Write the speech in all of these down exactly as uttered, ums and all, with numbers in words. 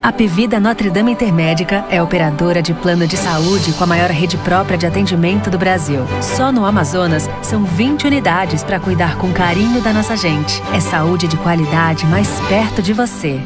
A Apvida Notre Dame Intermédica é operadora de plano de saúde com a maior rede própria de atendimento do Brasil. Só no Amazonas, são vinte unidades para cuidar com carinho da nossa gente. É saúde de qualidade mais perto de você.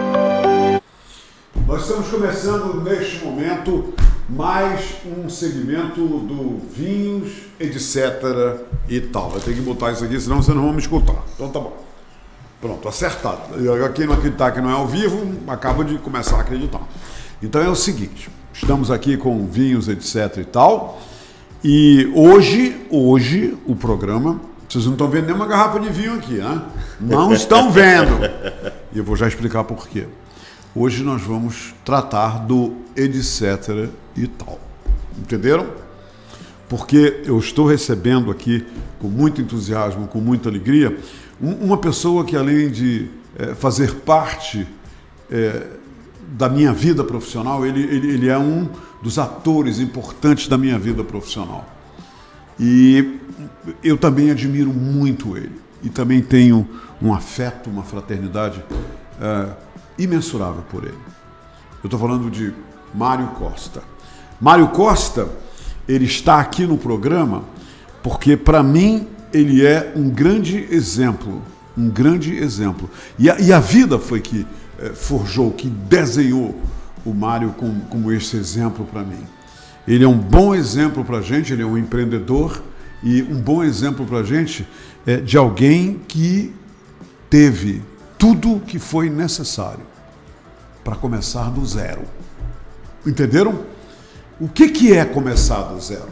Nós estamos começando neste momento mais um segmento do Vinhos, etcétera e tal. Eu tenho que botar isso aqui, senão vocês não vão me escutar. Então tá bom. Pronto, acertado. Quem não acreditar que não é ao vivo, acaba de começar a acreditar. Então é o seguinte, estamos aqui com Vinhos, etcétera e tal, e hoje, hoje, o programa, vocês não estão vendo nenhuma garrafa de vinho aqui, né? Não estão vendo. E eu vou já explicar por quê. Hoje nós vamos tratar do etcétera e tal. Entenderam? Porque eu estou recebendo aqui, com muito entusiasmo, com muita alegria, uma pessoa que, além de é, fazer parte é, da minha vida profissional, ele, ele, ele é um dos atores importantes da minha vida profissional. E eu também admiro muito ele. E também tenho um afeto, uma fraternidade é, imensurável por ele. Eu estou falando de Mário Costa. Mário Costa, ele está aqui no programa porque, para mim, ele é um grande exemplo, um grande exemplo. E a, e a vida foi que eh, forjou, que desenhou o Mário como, como esse exemplo para mim. Ele é um bom exemplo para a gente, ele é um empreendedor e um bom exemplo para a gente eh, de alguém que teve tudo o que foi necessário para começar do zero. Entenderam? O que, que é começar do zero?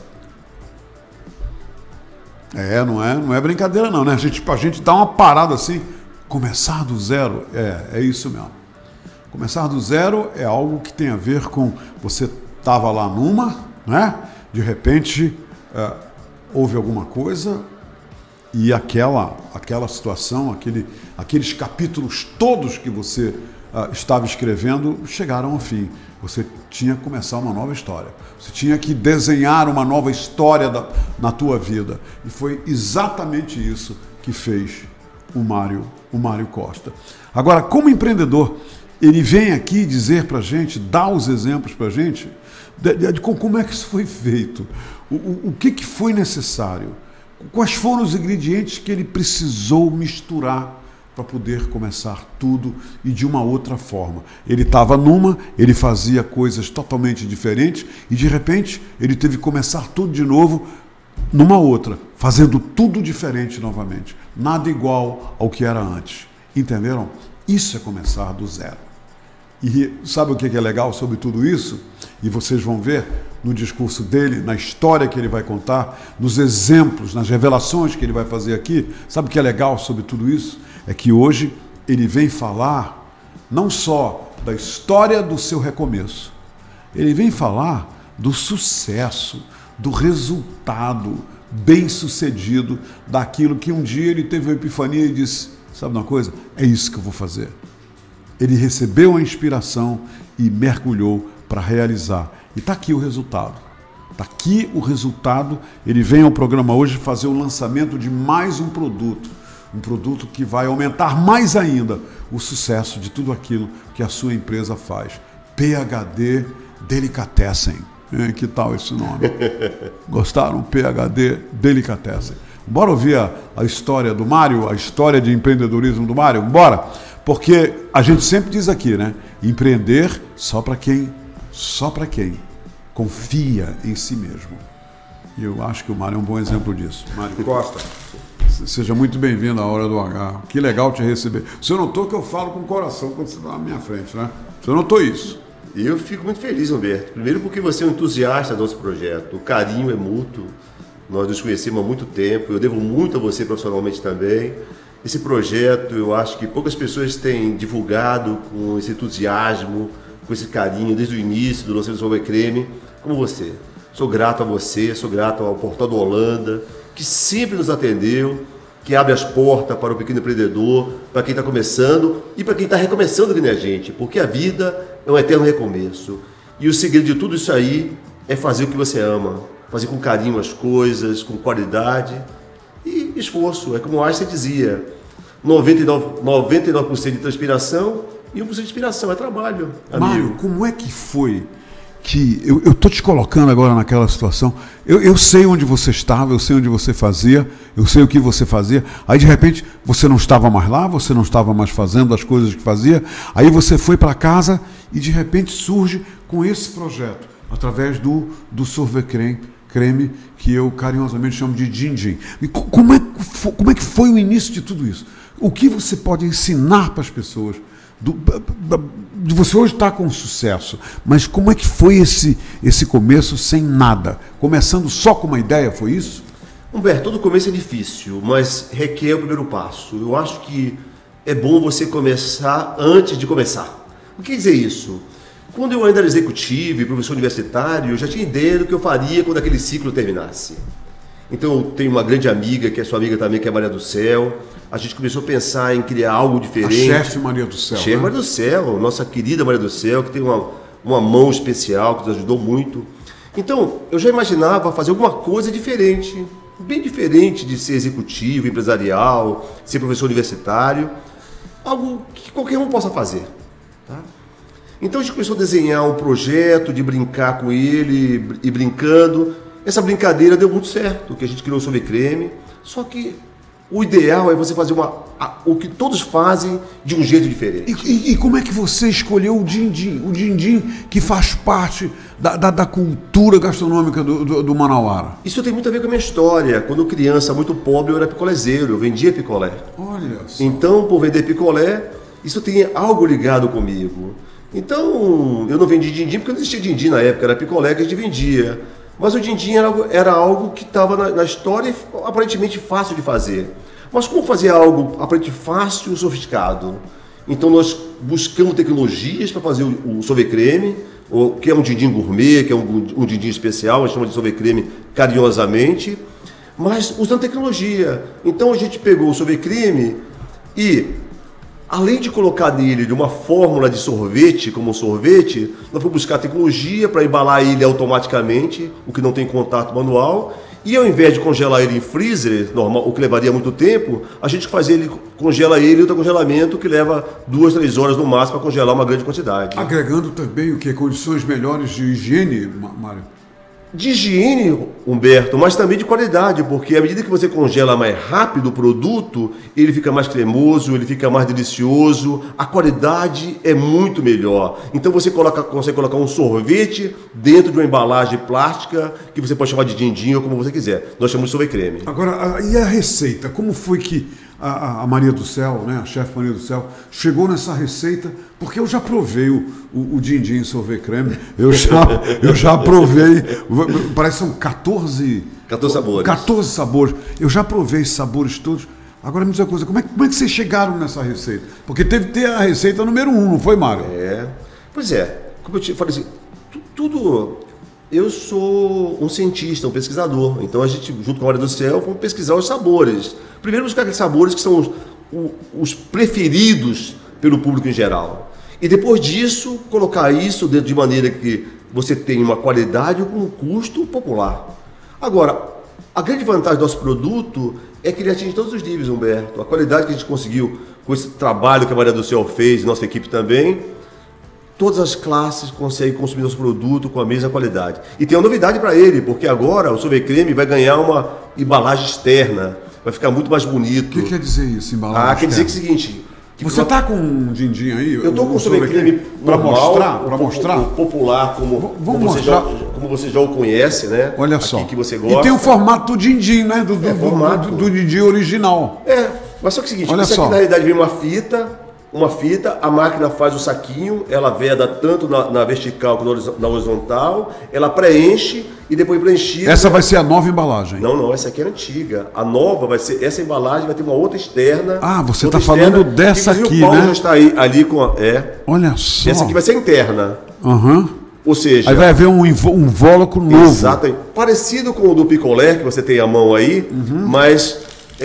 É, não é, não é brincadeira não, né? A gente, a gente dá uma parada assim, começar do zero, é, é isso mesmo. Começar do zero é algo que tem a ver com, você estava lá numa, né? De repente, é, houve alguma coisa e aquela, aquela situação, aquele, aqueles capítulos todos que você uh, estava escrevendo chegaram ao fim. Você tinha que começar uma nova história. Você tinha que desenhar uma nova história da, na tua vida. E foi exatamente isso que fez o Mário, o Mário Costa. Agora, como empreendedor, ele vem aqui dizer para a gente, dar os exemplos para a gente, de, de, de como é que isso foi feito, o, o, o que, que foi necessário, quais foram os ingredientes que ele precisou misturar para poder começar tudo e de uma outra forma. Ele estava numa, ele fazia coisas totalmente diferentes e de repente ele teve que começar tudo de novo numa outra, fazendo tudo diferente novamente. Nada igual ao que era antes. Entenderam? Isso é começar do zero. E sabe o que é legal sobre tudo isso? E vocês vão ver no discurso dele, na história que ele vai contar, nos exemplos, nas revelações que ele vai fazer aqui. Sabe o que é legal sobre tudo isso? É que hoje ele vem falar não só da história do seu recomeço, ele vem falar do sucesso, do resultado bem-sucedido daquilo que um dia ele teve uma epifania e disse, sabe uma coisa? É isso que eu vou fazer. Ele recebeu a inspiração e mergulhou para realizar. E está aqui o resultado. Está aqui o resultado. Ele vem ao programa hoje fazer o lançamento de mais um produto. Um produto que vai aumentar mais ainda o sucesso de tudo aquilo que a sua empresa faz. P H D Delicatessen. É, que tal esse nome? Gostaram? P H D Delicatessen. Bora ouvir a, a história do Mário, a história de empreendedorismo do Mário? Bora! Porque a gente sempre diz aqui, né? Empreender só para quem, só para quem confia em si mesmo. E eu acho que o Mário é um bom exemplo disso. Mário Costa, seja muito bem-vindo à Hora do H. Que legal te receber. Você notou que eu falo com o coração quando você está na minha frente, né? Você notou isso? E eu fico muito feliz, Humberto. Primeiro porque você é um entusiasta do nosso projeto. O carinho é mútuo. Nós nos conhecemos há muito tempo. Eu devo muito a você profissionalmente também. Esse projeto, eu acho que poucas pessoas têm divulgado com esse entusiasmo, com esse carinho, desde o início do lançamento do Sober Creme, como você. Sou grato a você, sou grato ao Portal do Holanda, que sempre nos atendeu, que abre as portas para o pequeno empreendedor, para quem está começando e para quem está recomeçando que nem a gente, porque a vida é um eterno recomeço. E o segredo de tudo isso aí é fazer o que você ama, fazer com carinho as coisas, com qualidade e esforço. É como o Einstein dizia, noventa e nove por cento de transpiração e um precisa de inspiração, é trabalho. Mário, amigo. como é que foi que... Eu estou te colocando agora naquela situação. Eu, eu sei onde você estava, eu sei onde você fazia, eu sei o que você fazia. Aí, de repente, você não estava mais lá, você não estava mais fazendo as coisas que fazia. Aí você foi para casa e, de repente, surge com esse projeto, através do, do sorvete creme, creme, que eu carinhosamente chamo de din-din. E como é, como é que foi o início de tudo isso? O que você pode ensinar para as pessoas? Do, de você hoje estar com sucesso, mas como é que foi esse, esse começo sem nada? Começando só com uma ideia, foi isso? Humberto, todo começo é difícil, mas requer o primeiro passo. Eu acho que é bom você começar antes de começar. O que quer dizer isso? Quando eu ainda era executivo e professor universitário, eu já tinha ideia do que eu faria quando aquele ciclo terminasse. Então eu tenho uma grande amiga, que é sua amiga também, que é a Maria do Céu. A gente começou a pensar em criar algo diferente. A chefe Maria do Céu. Chefe né? Maria do Céu, nossa querida Maria do Céu, que tem uma, uma mão especial, que nos ajudou muito. Então, eu já imaginava fazer alguma coisa diferente, bem diferente de ser executivo, empresarial, ser professor universitário, algo que qualquer um possa fazer. Tá? Então a gente começou a desenhar um projeto de brincar com ele e brincando. Essa brincadeira deu muito certo, que a gente criou o Sorvete Creme, só que o ideal é você fazer uma, a, o que todos fazem de um jeito diferente. E, e, e como é que você escolheu o din-din? O din-din que faz parte da, da, da cultura gastronômica do, do, do Manauara. Isso tem muito a ver com a minha história. Quando criança, muito pobre, eu era picolézeiro, eu vendia picolé. Olha só. Então, por vender picolé, isso tem algo ligado comigo. Então, eu não vendi din-din porque não existia din-din na época, era picolé que a gente vendia. Mas o din-din era, era algo que estava na, na história e aparentemente fácil de fazer. Mas como fazer algo aparentemente fácil e sofisticado? Então nós buscamos tecnologias para fazer o, o sorvete creme, o, que é um din-din gourmet, que é um, um din-din especial, a gente chama de sorvete creme carinhosamente, mas usando tecnologia. Então a gente pegou o sorvete creme e, além de colocar nele de uma fórmula de sorvete, como um sorvete, nós fomos buscar tecnologia para embalar ele automaticamente, o que não tem contato manual, e ao invés de congelar ele em freezer, normal, o que levaria muito tempo, a gente faz ele, congela ele em outro congelamento que leva duas, três horas no máximo para congelar uma grande quantidade. Agregando também o que? Condições melhores de higiene, Mário? De higiene, Humberto, mas também de qualidade, porque à medida que você congela mais rápido o produto, ele fica mais cremoso, ele fica mais delicioso, a qualidade é muito melhor. Então você coloca, consegue colocar um sorvete dentro de uma embalagem plástica, que você pode chamar de din-din ou como você quiser. Nós chamamos de sorvete creme. Agora, e a receita? Como foi que a, a Maria do Céu, né, a chefe Maria do Céu, chegou nessa receita? Porque eu já provei o, o, o din-din sorvete creme, eu já, eu já provei, parece que são quatorze... quatorze sabores. quatorze sabores. Eu já provei esses sabores todos. Agora me diz uma coisa, como é, como é que vocês chegaram nessa receita? Porque teve que ter a receita número um, não foi, Mário? É, pois é, como eu te falei assim, tudo... Eu sou um cientista, um pesquisador, então a gente, junto com a Maria do Céu, vamos pesquisar os sabores. Primeiro buscar aqueles sabores que são os, os preferidos pelo público em geral. E depois disso, colocar isso dentro de maneira que você tenha uma qualidade com um custo popular. Agora, a grande vantagem do nosso produto é que ele atinge todos os níveis, Humberto. A qualidade que a gente conseguiu com esse trabalho que a Maria do Céu fez, nossa equipe também, todas as classes conseguem consumir nosso produto com a mesma qualidade. E tem uma novidade para ele, porque agora o sorvete creme vai ganhar uma embalagem externa, vai ficar muito mais bonito. O que quer dizer isso, embalagem Ah, quer dizer que é o seguinte... Que você está com um din-din aí? Eu estou com o sorvete creme para mostrar, para mostrar, o popular como, Vamos como, você já, mostrar. como você já o conhece, né? Olha Aqui só. que você gosta. E tem o formato do din-din, né? Do, do, É, formato. do, do din-din original. É, mas só que é o seguinte, Olha isso só. aqui na realidade vem uma fita, uma fita, a máquina faz o saquinho, ela veda tanto na, na vertical quanto na horizontal, ela preenche e depois preenchida... Essa vai ser a nova embalagem. Não, não, essa aqui é antiga. A nova vai ser, essa embalagem vai ter uma outra externa. Ah, você outra está falando dessa inclusive aqui, o Paulo né? já está aí, ali com a... É. Olha só. Essa aqui vai ser interna. Uhum. Ou seja... Aí vai haver um, invo- um invólucro novo. Exatamente. Parecido com o do picolé, que você tem a mão aí, Uhum. mas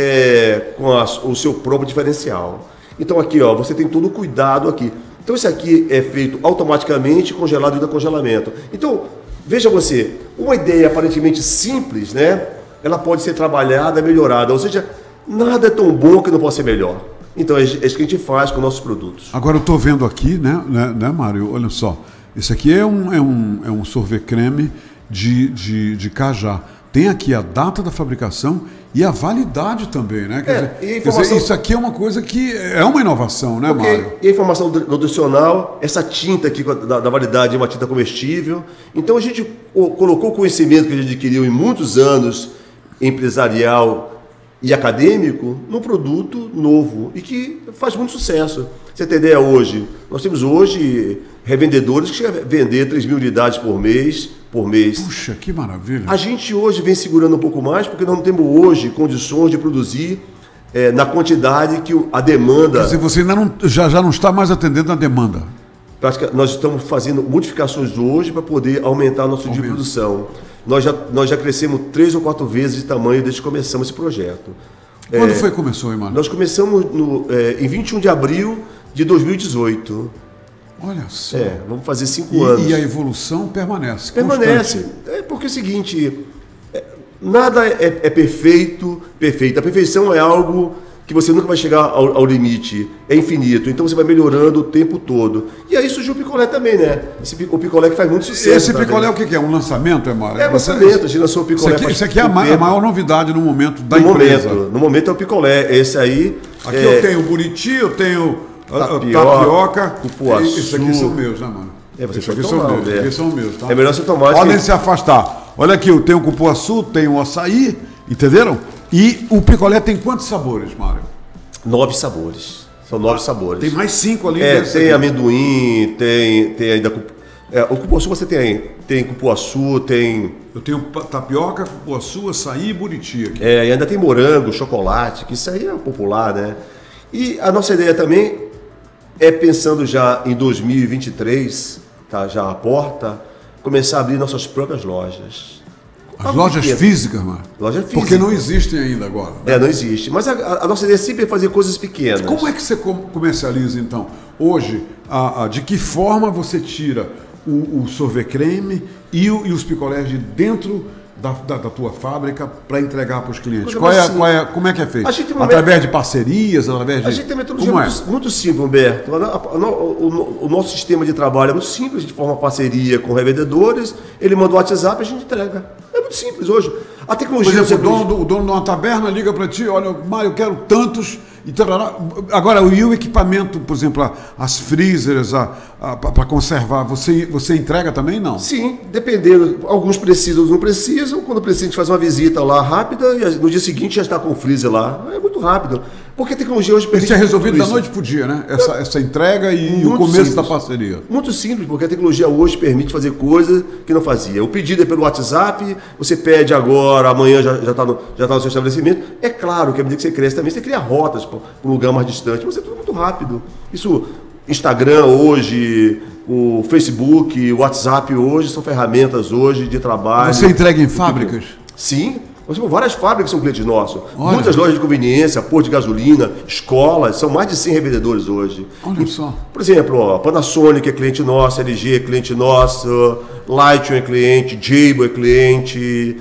é, com a- o seu próprio diferencial. Então aqui, ó, você tem todo o cuidado aqui. Então isso aqui é feito automaticamente, congelado e congelamento. Então, veja você, uma ideia aparentemente simples, né? Ela pode ser trabalhada, melhorada. Ou seja, nada é tão bom que não possa ser melhor. Então é isso que a gente faz com nossos produtos. Agora eu estou vendo aqui, né, né, né, Mário? Olha só, esse aqui é um, é um, é um sorvete creme de, de, de cajá. Tem aqui a data da fabricação e a validade também, né? Quer, É, dizer, e a informação- quer dizer, isso aqui é uma coisa que é uma inovação, né, Porque, Mário? e a informação nutricional, essa tinta aqui da, da validade é uma tinta comestível. Então a gente o- colocou o conhecimento que a gente adquiriu em muitos anos empresarial e acadêmico num produto novo e que faz muito sucesso. Você tem ideia hoje? Nós temos hoje revendedores que chegam a vender três mil unidades por mês, por mês. Puxa, que maravilha. A gente hoje vem segurando um pouco mais porque nós não temos hoje condições de produzir eh, na quantidade que o- a demanda. Quer dizer, você ainda não, já, já não está mais atendendo a demanda. Pratica- Nós estamos fazendo modificações hoje para poder aumentar nosso dia de Aumento. produção. Nós já, nós já crescemos três ou quatro vezes de tamanho desde que começamos esse projeto. Quando foi que começou, hein, Mário? Nós começamos no, eh, em vinte e um de abril de dois mil e dezoito. Olha só. É, vamos fazer cinco E, anos. e a evolução permanece. Permanece. constante. É porque é o seguinte, é, nada é, é perfeito, perfeito. A perfeição é algo que você nunca vai chegar ao, ao limite, é infinito. Então você vai melhorando o tempo todo. E aí surgiu o picolé também, né? Esse, pi- o picolé que faz muito sucesso. Esse também. picolé é o que que é? Um lançamento, é, Mário? É um lançamento, a gente lançou o Isso picolé. aqui, faz isso aqui é a, pouco ma- a tempo. maior novidade no momento da no empresa. momento, no momento é o picolé. Esse aí. Aqui é, eu tenho o buriti, eu tenho a- a Tapioca, tapioca. cupuaçu. E- Esses aqui são meus, né, mano? É, você Esses pode aqui tomar, são meus, Alberto. esses aqui são meus, tá? É melhor você tomar. Podem que- se afastar. Olha aqui, eu tenho o cupuaçu, tenho o açaí, entenderam? E o picolé tem quantos sabores, Mário? Nove sabores. São nove sabores. Tem mais cinco ali. É, desse tem aqui. amendoim, tem, tem ainda. cupu- É, o cupuaçu você tem. Tem cupuaçu, tem. Eu tenho pa- tapioca, cupuaçu, açaí e buriti aqui. É, e ainda tem morango, chocolate, que isso aí é popular, né? E a nossa ideia também é, pensando já em dois mil e vinte e três, tá já à porta, começar a abrir nossas próprias lojas. As Algo lojas pequeno. físicas, mano. Loja física. Porque não existem ainda agora. É, não existe. Mas a, a- a nossa ideia sempre é fazer coisas pequenas. Como é que você com- comercializa, então? Hoje, a- a- de que forma você tira o, o sorvete creme e, o- e os picolés de dentro da, da- da tua fábrica para entregar para os clientes? Coisa Qual é, mais a- qual é, como é que é feito? A gente tem uma Através de parcerias, através de... A gente tem metodologia Como é? muito, muito simples, Humberto. A- a- a- o, o- o nosso sistema de trabalho é muito simples, a gente forma parceria com revendedores, ele manda o WhatsApp e a gente entrega. É muito simples hoje. A Por tecnologia... exemplo, o você- dono, do- o dono de uma taberna liga para ti, olha, Mário, eu quero tantos e tarará. Agora, e o equipamento, por exemplo, a- as freezers para conservar, você, você entrega também? Não. Sim, dependendo. Alguns precisam, outros não precisam. Quando precisa, a gente faz uma visita lá rápida e no dia seguinte já está com o freezer lá. É muito rápido. Porque a tecnologia hoje permite... Isso é resolvido tudo da isso. noite pro dia, né? Essa, essa entrega e Muito o começo simples. da parceria. Muito simples, porque a tecnologia hoje permite fazer coisas que não fazia. O pedido é pelo WhatsApp, você pede agora, amanhã já está já tá no, já tá no seu estabelecimento. É claro que à medida que você cresce também, você cria rotas para um lugar mais distante, mas é tudo muito rápido. Isso, Instagram hoje, o Facebook, o WhatsApp hoje, são ferramentas hoje de trabalho. Você entrega em fábricas? Sim. Nós temos várias fábricas que são clientes nossos. Olha. Muitas lojas de conveniência, posto de gasolina, escolas, são mais de cem revendedores hoje. Olha só. Por exemplo, ó, Panasonic é cliente nosso, L G é cliente nosso, Lighton é cliente, Jabil é cliente,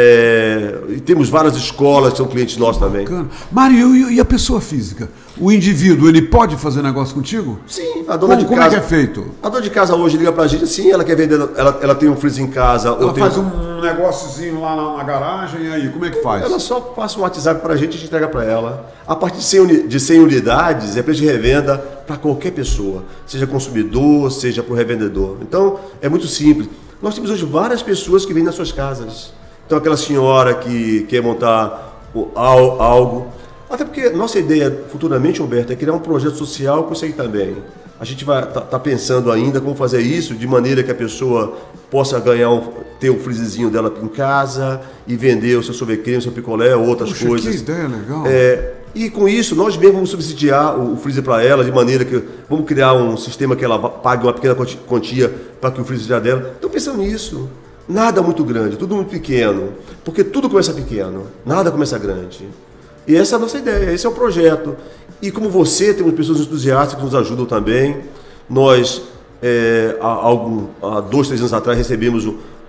é, e temos várias escolas que são clientes nossos também. Bacana. Mário, e, e a pessoa física? O indivíduo, ele pode fazer negócio contigo? Sim, a dona Como, de como casa. é que é feito? A dona de casa hoje liga pra gente, sim, ela quer vender, ela, ela tem um freezer em casa. eu Ela tenho- faz um negóciozinho lá na, na garagem, e aí, como é que faz? Ela só passa um WhatsApp pra gente e a gente entrega pra ela. A partir de cem, uni- de cem unidades é preço de revenda para qualquer pessoa, seja consumidor, seja para o revendedor. Então, é muito simples. Nós temos hoje várias pessoas que vêm nas suas casas. Então, aquela senhora que quer montar o- al- algo. Até porque nossa ideia futuramente, Humberto, é criar um projeto social com isso aí também. A gente vai tá, tá pensando ainda como fazer isso de maneira que a pessoa possa ganhar um, ter o freezerzinho dela em casa e vender o seu sorvete creme, o seu picolé ou outras Puxa, coisas. que ideia legal. É, e com isso, nós mesmos vamos subsidiar o, o freezer para ela, de maneira que vamos criar um sistema que ela va- pague uma pequena quanti- quantia para que o freezer seja dela. Estou pensando nisso. Nada muito grande, tudo muito pequeno. Porque tudo começa pequeno, nada começa grande. E essa é a nossa ideia, esse é o projeto. E como você, temos pessoas entusiastas que nos ajudam também. Nós, é, há, algum, há dois, três anos atrás, recebemos o,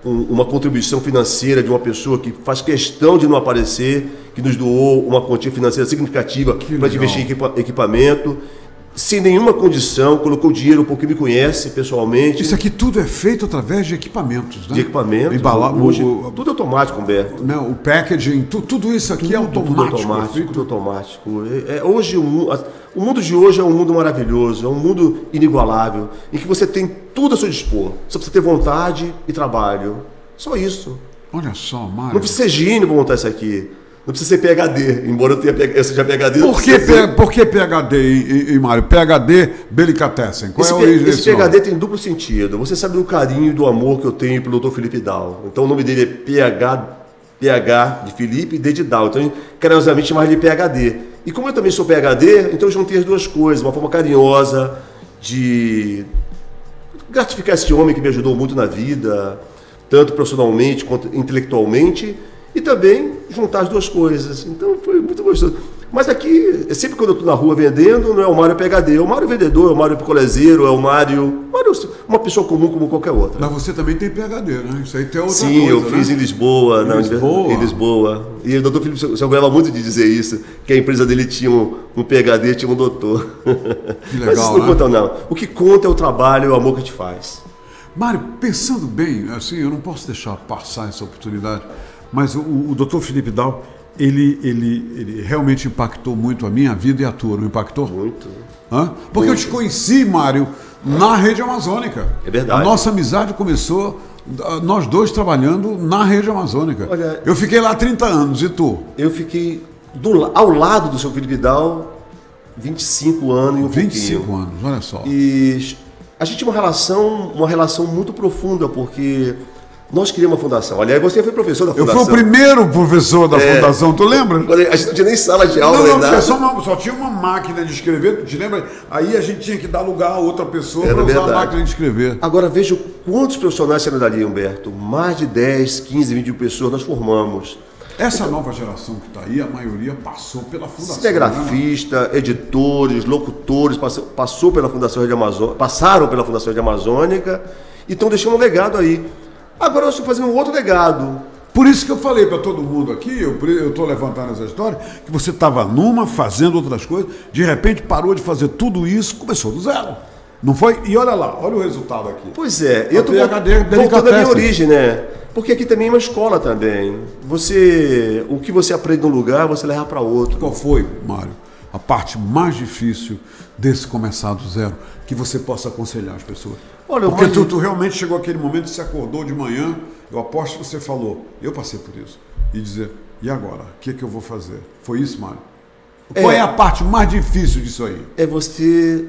um, uma contribuição financeira de uma pessoa que faz questão de não aparecer, que nos doou uma quantia financeira significativa para investir em equipa, equipamento, sem nenhuma condição, colocou dinheiro porque me conhece pessoalmente. Isso aqui tudo é feito através de equipamentos, né? De equipamentos. Embalar, hoje, o, tudo automático, Humberto. Não, o packaging, tu, tudo isso aqui tudo, é automático. Tudo automático, tudo automático. É, é, hoje, o, o mundo de hoje é um mundo maravilhoso, é um mundo inigualável, em que você tem tudo a seu dispor. Você precisa ter vontade e trabalho. Só isso. Olha só, Mário. Não precisa ser gênio para montar isso aqui. Não precisa ser P H D, embora eu, tenha, eu seja P H D. Por que, ser... por que P H D, em Mário? P H D Belicatessen. Qual esse, é a origem esse desse P H D nome? tem duplo sentido. Você sabe do carinho e do amor que eu tenho pelo doutor Felipe Dal. Então o nome dele é P H, P H de Felipe e D de Dal. Então, carinhosamente, chamar ele de P H D. E como eu também sou P H D, então eu juntei as duas coisas. Uma forma carinhosa de gratificar esse homem que me ajudou muito na vida, tanto profissionalmente quanto intelectualmente, e também juntar as duas coisas. Então foi muito gostoso. Mas aqui, sempre quando eu estou na rua vendendo, não é o Mário P H D, é o Mário vendedor, é o Mário picolezeiro, é o Mário, Mário, uma pessoa comum como qualquer outra. Mas você também tem P H D, né? Isso aí tem outra Sim, coisa, eu né? fiz em Lisboa, Em na Lisboa? Em Lisboa. E o doutor Felipe se orgulhava muito de dizer isso, que a empresa dele tinha um, um P H D, tinha um doutor. Que legal, Mas isso não né? conta não. O que conta é o trabalho e o amor que a gente faz. Mário, pensando bem, assim, eu não posso deixar passar essa oportunidade, mas o, o doutor Felipe Dal, ele, ele, ele realmente impactou muito a minha vida e a tua, não impactou? Muito. Hã? Porque muito. Eu te conheci, Mário, na Rede Amazônica. É verdade. A nossa amizade começou, nós dois trabalhando na Rede Amazônica. Olha, eu fiquei lá há trinta anos, e tu? Eu fiquei do, ao lado do seu Felipe Dal vinte e cinco anos e um vinte e cinco pouquinho. anos, olha só. E a gente tinha uma relação, uma relação muito profunda, porque nós criamos uma fundação. Aliás, você foi professor da fundação. Eu fui o primeiro professor da é, fundação, tu lembra? A gente não tinha nem sala de aula. Não, não, nem tinha só, uma, só tinha uma máquina de escrever, tu te lembra? Aí a gente tinha que dar lugar a outra pessoa para usar a máquina de escrever. Agora veja quantos profissionais saíram dali, Humberto. Mais de dez, quinze, vinte pessoas nós formamos. Essa nova geração que está aí, a maioria passou pela Fundação. Cinegrafista, né? Editores, locutores, passou, passou pela Fundação Rede Amazônica, passaram pela Fundação Rede Amazônica e estão deixando um legado aí. Agora nós estamos fazendo um outro legado. Por isso que eu falei para todo mundo aqui, eu estou levantando essa história, que você estava numa, fazendo outras coisas, de repente parou de fazer tudo isso, começou do zero. Não foi? E olha lá, olha o resultado aqui. Pois é, eu estou voltando à minha origem, né? Porque aqui também é uma escola também. Você, o que você aprende num lugar, você leva para outro. Qual foi, Mário, a parte mais difícil desse começar do zero, que você possa aconselhar as pessoas? Olha, porque tu, tu realmente chegou aquele momento, você acordou de manhã, eu aposto que você falou, eu passei por isso, e dizer, e agora? O que é que eu vou fazer? Foi isso, Mário? Qual é, é a parte mais difícil disso aí? É você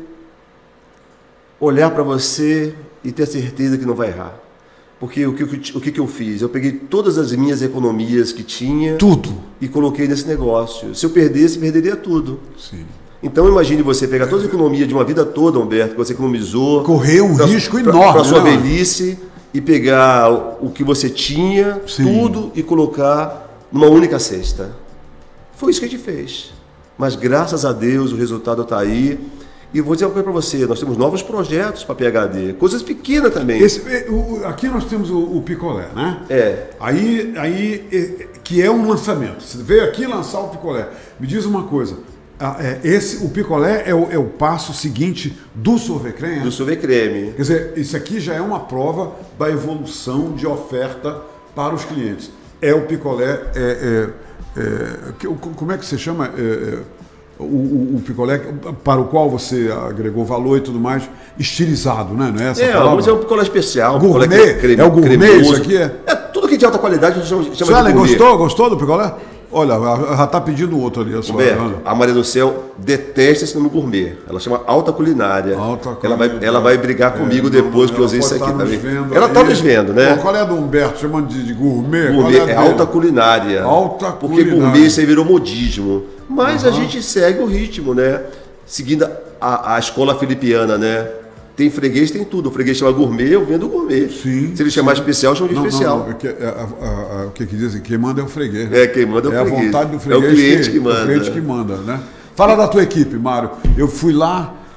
olhar para você e ter certeza que não vai errar. Porque o que, o que, que eu fiz? Eu peguei todas as minhas economias que tinha tudo e coloquei nesse negócio. Se eu perdesse, perderia tudo. Sim. Então imagine você pegar toda a economia de uma vida toda, Humberto, que você economizou. Correr um pra, risco pra, enorme. Para a sua né, velhice e pegar o que você tinha, Sim. tudo, e colocar numa única cesta. Foi isso que a gente fez. Mas graças a Deus o resultado está aí. E vou dizer uma coisa para você, nós temos novos projetos para P H D, coisas pequenas também. Esse, o, aqui nós temos o, o picolé, né? É. Aí, aí, que é um lançamento. Você veio aqui lançar o picolé. Me diz uma coisa, esse, o picolé é o, é o passo seguinte do sorvete creme? Do sorvete creme. Quer dizer, isso aqui já é uma prova da evolução de oferta para os clientes. É o picolé, é, é, é, como é que você chama? É, é, O, o, o picolé para o qual você agregou valor e tudo mais, estilizado, né? Não é essa é, palavra? Mas é um picolé especial. Um gourmet? Picolé creme, é o gourmet cremoso. Isso aqui? É? É tudo que é de alta qualidade, a gente chama, chama Suelen, de gourmet. gostou? Gostou do picolé? Olha, já está pedindo outro ali. A, Humberto, a Maria do Céu detesta esse nome gourmet. Ela chama alta culinária. Alta culinária. Ela vai, ela vai brigar comigo é, depois não, que eu usei isso aqui também. Ela está nos vendo, né? Pô, qual é a do Humberto? Chamando de, de gourmet? Gourmet é, é alta culinária. Alta porque culinária. Gourmet isso aí virou modismo. Mas uhum. a gente segue o ritmo, né? Seguindo a, a escola filipiana, né? Tem freguês, tem tudo. O freguês chama gourmet, eu vendo gourmet. Sim, Se ele chamar especial, eu chamo de não, especial. Não, não. É, a, a, a, o que que dizem? Quem manda é o freguês. É, quem manda é o é freguês. É a vontade do freguês. É o cliente que, que manda. É o cliente que manda, né? Fala da tua equipe, Mário. Eu fui lá,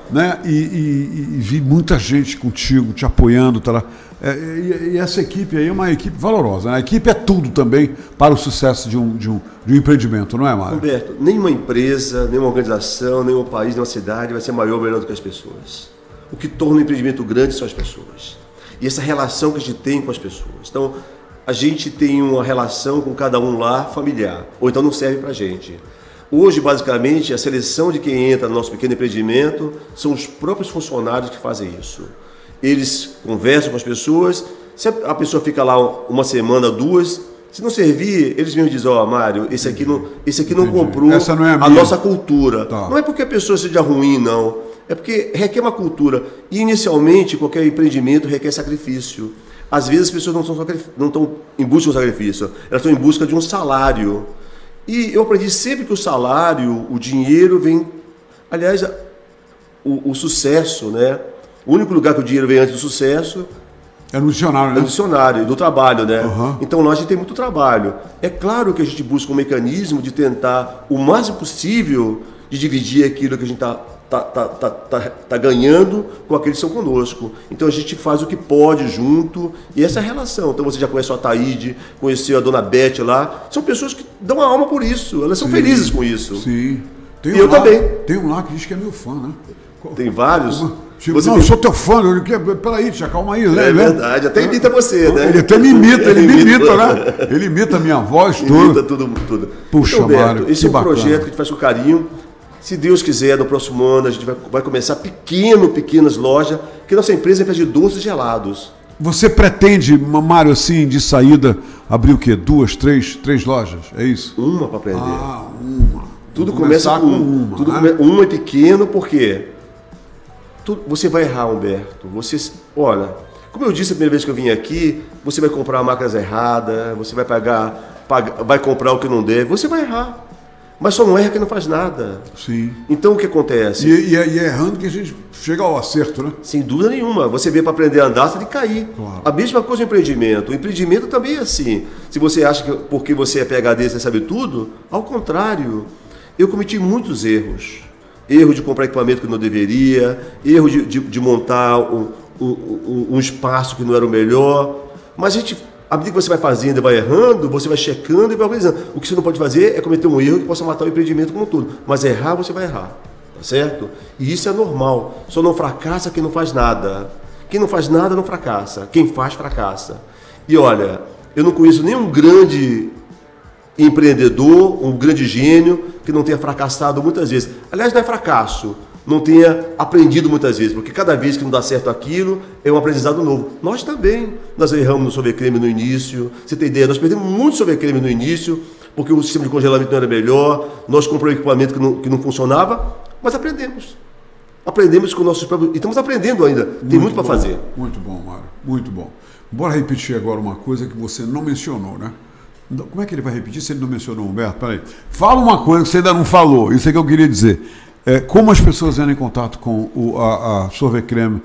né? E, e, e vi muita gente contigo, te apoiando. Tá? É, e, e essa equipe aí é uma equipe valorosa. Né? A equipe é tudo também para o sucesso de um, de um, de um empreendimento, não é, Mário? Humberto, nenhuma empresa, nenhuma organização, nenhum país, nenhuma cidade vai ser maior ou melhor do que as pessoas. O que torna um empreendimento grande são as pessoas. E essa relação que a gente tem com as pessoas. Então, a gente tem uma relação com cada um lá familiar, ou então não serve para a gente. Hoje, basicamente, a seleção de quem entra no nosso pequeno empreendimento são os próprios funcionários que fazem isso. Eles conversam com as pessoas, se a pessoa fica lá uma semana, duas, se não servir, eles mesmos dizem, ó, oh, Mário, esse aqui não, esse aqui não comprou Essa não é a, a nossa cultura. Tá. Não é porque a pessoa seja ruim, não. É porque requer uma cultura. E, inicialmente, qualquer empreendimento requer sacrifício. Às vezes, as pessoas não estão, não estão em busca de um sacrifício, elas estão em busca de um salário. E eu aprendi sempre que o salário, o dinheiro vem... Aliás, o, o sucesso, né? O único lugar que o dinheiro vem antes do sucesso... É no dicionário, né? É no dicionário, do trabalho, né? Uhum. Então, nós a gente tem muito trabalho. É claro que a gente busca um mecanismo de tentar, o máximo possível, de dividir aquilo que a gente está tá, tá, tá, tá, tá ganhando com aqueles que são conosco. Então, a gente faz o que pode junto, e essa é a relação. Então, você já conhece o Ataíde, conheceu a Dona Beth lá. São pessoas que dão a alma por isso, elas são Sim. felizes com isso. Sim. Tem E um eu lá, também. Tem um lá que diz que é meu fã, né? Tem vários. Tipo, Você não, tem... eu sou teu fã, eu quero... peraí, tia, calma aí. É né? verdade, até imita você, né? Ele até me imita, ele me imita, né? Ele imita a minha voz toda. Imita tudo, tudo. Puxa, então, Beto, Mário, esse que é um bacana. projeto que a gente faz com carinho. Se Deus quiser, no próximo ano, a gente vai, vai começar pequeno, pequenas lojas, porque nossa empresa é empresa de doces gelados. Você pretende, Mário, assim, de saída, abrir o quê? Duas, três, três lojas? É isso? Uma para aprender. Ah, uma. Tudo Vou começa com, com uma. Tudo né? come... Um é pequeno, por quê? Tu... Você vai errar, Humberto. Você... Olha, como eu disse a primeira vez que eu vim aqui, você vai comprar máquinas erradas, você vai pagar, pagar... vai comprar o que não deve, você vai errar. Mas só não erra quem não faz nada. Sim. Então o que acontece? E, e, é, e é errando que a gente chega ao acerto, né? Sem dúvida nenhuma. Você veio para aprender a andar, você tem que cair. Claro. A mesma coisa no empreendimento. O empreendimento também é assim. Se você acha que porque você é P H D, você sabe tudo, ao contrário. Eu cometi muitos erros. Erro de comprar equipamento que não deveria, erro de, de, de montar um, um, um espaço que não era o melhor. Mas a gente... À medida que você vai fazendo e vai errando, você vai checando e vai organizando. O que você não pode fazer é cometer um erro que possa matar o empreendimento como um todo. Mas errar, você vai errar. Tá certo? E isso é normal. Só não fracassa quem não faz nada. Quem não faz nada não fracassa. Quem faz, fracassa. E olha, eu não conheço nenhum grande empreendedor, um grande gênio, que não tenha fracassado muitas vezes. Aliás, não é fracasso. Não tenha aprendido muitas vezes, porque cada vez que não dá certo aquilo, é um aprendizado novo. Nós também, nós erramos no sorvete-creme no início, você tem ideia, nós perdemos muito sorvete-creme no início, porque o sistema de congelamento não era melhor, nós compramos um equipamento que não, que não funcionava, mas aprendemos. Aprendemos com nossos próprios... E estamos aprendendo ainda, tem muito, muito para fazer. Muito bom, Mário, muito bom. Bora repetir agora uma coisa que você não mencionou, né? Como é que ele vai repetir se ele não mencionou, Humberto? Peraí. Fala uma coisa que você ainda não falou, isso é que eu queria dizer. É, como as pessoas entram em contato com o, a, a sorvete-creme,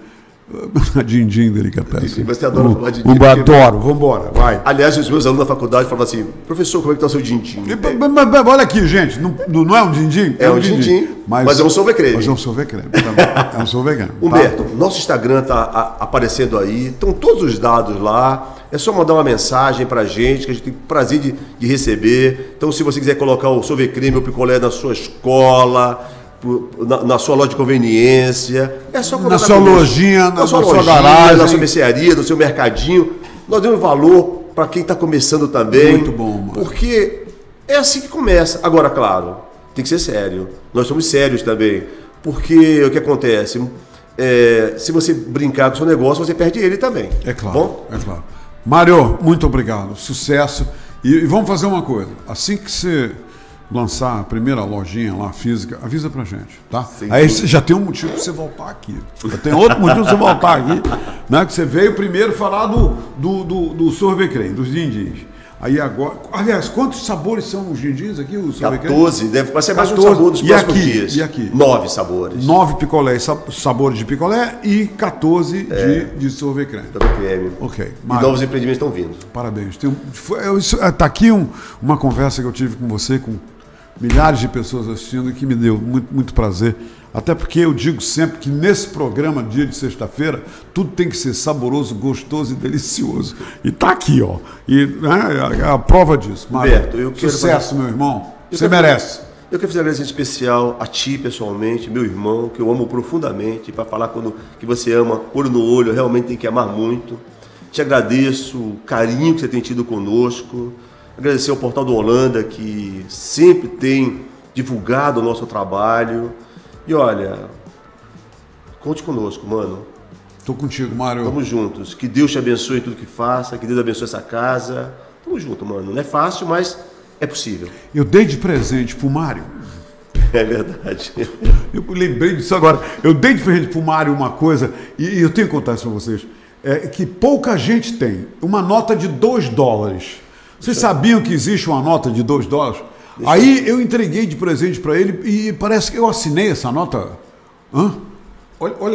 a din-din delicatessen. Você adora um, falar de din-din. Um adoro, vamos embora, vai. Aliás, os meus alunos da faculdade falam assim, professor, como é que está o seu din-din? É. Olha aqui, gente, não, não é um din-din? É, é um din-din, mas, mas é um sorvete-creme. Mas é um sorvete-creme, tá? É um sorvete-creme. Humberto, tá? Nosso Instagram está aparecendo aí, estão todos os dados lá. É só mandar uma mensagem para a gente, que a gente tem prazer de, de receber. Então, se você quiser colocar o sorvete-creme ou picolé na sua escola... Na, na sua loja de conveniência, é só na sua lojinha, na, na sua, sua garagem, na sua mercearia, no seu mercadinho. Nós damos valor para quem está começando também. Muito bom, mano. Porque é assim que começa. Agora, claro, tem que ser sério. Nós somos sérios também. Porque o que acontece? É, se você brincar com o seu negócio, você perde ele também. É claro. Bom? É claro. Mário, muito obrigado. Sucesso. E, e vamos fazer uma coisa. Assim que você lançar a primeira lojinha lá, física, avisa pra gente, tá? Sim, aí você já tem um motivo pra você voltar aqui. Já tem outro motivo pra você voltar aqui, né? Que você veio primeiro falar do, do, do, do sorvete-creme, dos din-dins. Aí agora... Aliás, quantos sabores são os din-dins aqui? O quatorze, deve ser mais um sabor dos e próximos aqui, dias. E aqui? Nove sabores. Nove picolés, sabores de picolé e quatorze é. de, de sorvete-creme. Sorvete-creme. Ok. E novos empreendimentos estão vindo. Parabéns. Tem um, foi, isso, tá aqui um, uma conversa que eu tive com você, com milhares de pessoas assistindo e que me deu muito, muito prazer. Até porque eu digo sempre que nesse programa, dia de sexta-feira, tudo tem que ser saboroso, gostoso e delicioso. E tá aqui, ó. E né, é a prova disso. Roberto, eu quero sucesso, fazer... meu irmão. Eu Você merece. Fazer... Eu quero fazer um agradecimento especial a ti, pessoalmente, meu irmão, que eu amo profundamente, para falar quando que você ama, olho no olho, realmente tem que amar muito. Te agradeço o carinho que você tem tido conosco. Agradecer ao Portal do Holanda, que sempre tem divulgado o nosso trabalho. E olha, conte conosco, mano. Tô contigo, Mário. Tamo juntos. Que Deus te abençoe em tudo que faça, que Deus abençoe essa casa. Tamo junto, mano. Não é fácil, mas é possível. Eu dei de presente pro Mário. É verdade. Eu lembrei disso agora. Eu dei de presente pro Mário uma coisa, e eu tenho que contar isso pra vocês, é que pouca gente tem. Uma nota de dois dólares. Vocês sabiam que existe uma nota de dois dólares? Deixa Aí eu entreguei de presente para ele e parece que eu assinei essa nota. Hã? Olha, olha.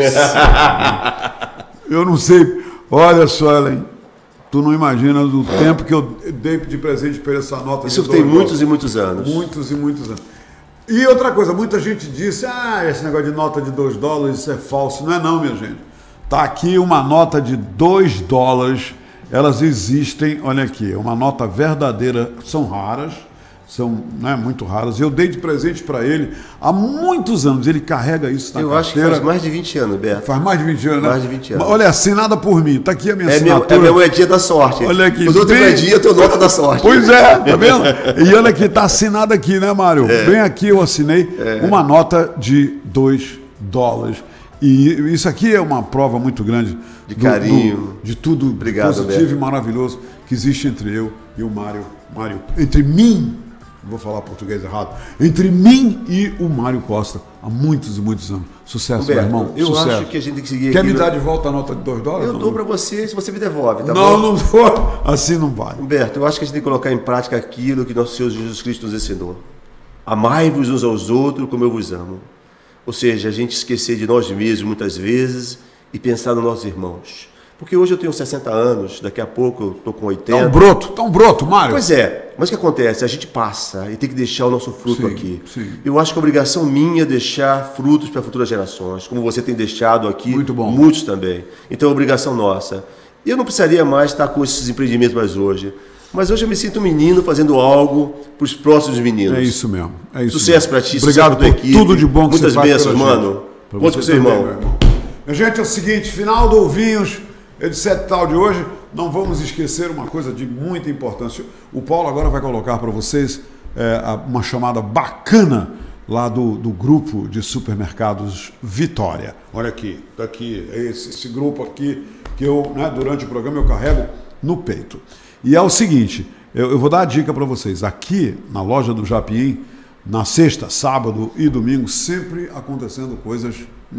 Eu não sei. Olha só, Ellen. Tu não imaginas o tempo que eu dei de presente para ele essa nota. Isso tem muitos e muitos anos. Muitos e muitos anos. E outra coisa, muita gente disse, ah, esse negócio de nota de dois dólares, isso é falso. Não é não, minha gente. Tá aqui uma nota de dois dólares. Elas existem, olha aqui, uma nota verdadeira, são raras. São né, muito raras. Eu dei de presente para ele há muitos anos. Ele carrega isso na Eu carteira. acho que faz mais de vinte anos, Beto. Faz mais de vinte anos, né? Mais de vinte anos. Olha, assinada por mim. Está aqui a minha é assinatura. Meu, é minha moedinha da sorte. Olha aqui. Os outros moedinhas eu tenho nota da sorte. Pois é, tá vendo? E olha aqui, está assinada aqui, né, Mário? É. Bem aqui eu assinei é. uma nota de dois dólares. E isso aqui é uma prova muito grande de do, carinho, do, de tudo Obrigado, positivo Beto. E maravilhoso que existe entre eu e o Mário. Mário, entre mim, vou falar português errado, entre mim e o Mário Costa, há muitos e muitos anos. Sucesso, Beto, meu irmão. Eu Sucesso. acho que a gente tem que seguir. Quer aqui me no... dar de volta a nota de dois dólares? Eu dou para você, se você me devolve, tá não, bom? Não, não vou. Assim não vale. Humberto, eu acho que a gente tem que colocar em prática aquilo que nosso Senhor Jesus Cristo nos ensinou. Amai-vos uns aos outros como eu vos amo. Ou seja, a gente esquecer de nós mesmos muitas vezes e pensar nos nossos irmãos. Porque hoje eu tenho sessenta anos, daqui a pouco eu estou com oitenta. Tá um broto, tá um broto, Mário. Pois é, mas o que acontece? A gente passa e tem que deixar o nosso fruto sim, aqui. Sim. Eu acho que a obrigação minha é deixar frutos para futuras gerações, como você tem deixado aqui, muito bom. Muitos também. Então é obrigação nossa. E eu não precisaria mais estar com esses empreendimentos mais hoje. Mas hoje eu me sinto um menino fazendo algo para os próximos meninos. É isso mesmo. É isso sucesso para ti, obrigado por equipe, tudo de bom que muitas você faz bênçãos, mano. Conte com seu irmão. irmão. Gente, é o seguinte, final do Ouvinhos, edital de hoje, não vamos esquecer uma coisa de muita importância. O Paulo agora vai colocar para vocês é, uma chamada bacana lá do, do grupo de supermercados Vitória. Olha aqui, tá aqui, é esse, esse grupo aqui que eu, né, durante o programa, eu carrego no peito. E é o seguinte, eu, eu vou dar a dica para vocês. Aqui, na loja do Japim, na sexta, sábado e domingo, sempre acontecendo coisas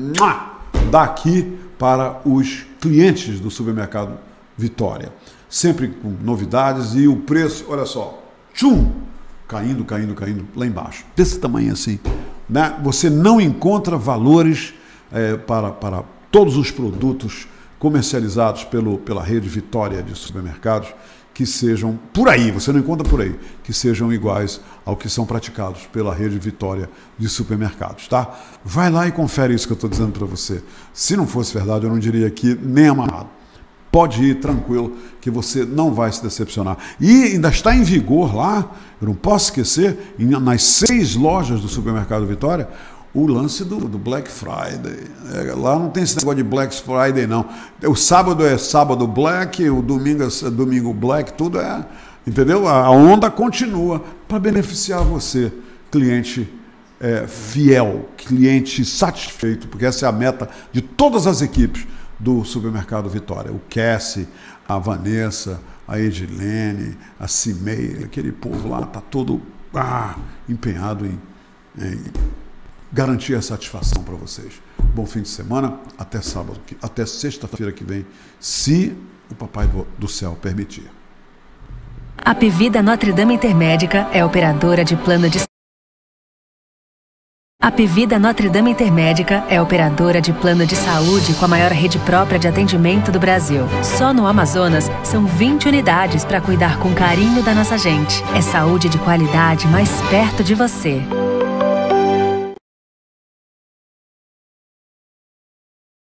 daqui para os clientes do supermercado Vitória. Sempre com novidades e o preço, olha só, tchum, caindo, caindo, caindo lá embaixo. Desse tamanho assim. Né? Você não encontra valores é, para, para todos os produtos comercializados pelo, pela rede Vitória de supermercados que sejam, por aí, você não encontra por aí, que sejam iguais ao que são praticados pela rede Vitória de supermercados, tá? Vai lá e confere isso que eu estou dizendo para você. Se não fosse verdade, eu não diria aqui nem amarrado. Pode ir tranquilo, que você não vai se decepcionar. E ainda está em vigor lá, eu não posso esquecer, nas seis lojas do supermercado Vitória, o lance do, do Black Friday. É, lá não tem esse negócio de Black Friday, não. O sábado é sábado Black, o domingo é domingo Black, tudo é... Entendeu? A onda continua para beneficiar você, cliente é, fiel, cliente satisfeito, porque essa é a meta de todas as equipes do supermercado Vitória. O Cassie, a Vanessa, a Edilene, a Cimei, aquele povo lá está todo ah, empenhado em... em garantir a satisfação para vocês. Bom fim de semana, até sábado, até sexta-feira que vem, se o Papai do, do Céu permitir. A Pevida Notre Dame Intermédica é operadora de plano de A Apvida Notre Dame Intermédica é operadora de plano de saúde com a maior rede própria de atendimento do Brasil. Só no Amazonas, são vinte unidades para cuidar com carinho da nossa gente. É saúde de qualidade mais perto de você.